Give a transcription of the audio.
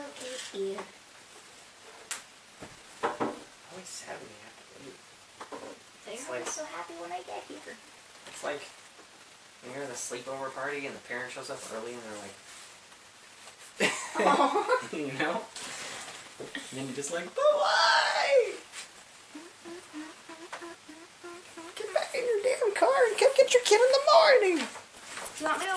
Okay, yeah. Always sad when you have to leave. They're always so happy when I get here. It's like when you're at a sleepover party and the parent shows up early and they're like, you know? And then you're just like, but why? Get back in your damn car and come get your kid in the morning. Do you want me to